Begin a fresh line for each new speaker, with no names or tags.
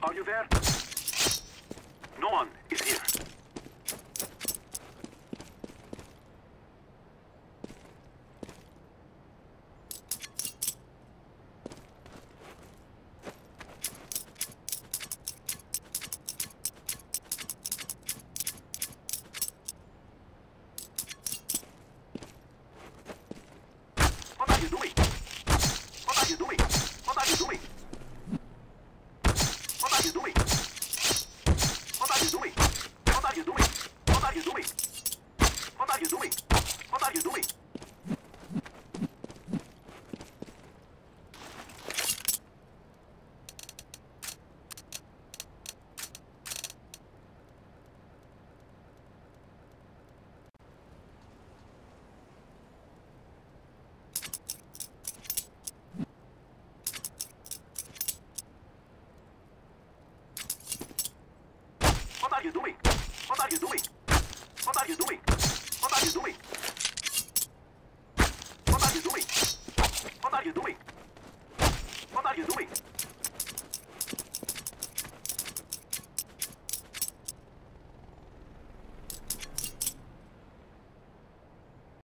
Are you there? No one is here. What are you doing? What are you doing? What are you doing? What are you doing? What are you doing? What are you doing? What are you doing? What are you doing? What are you doing? What are you doing? What are you doing?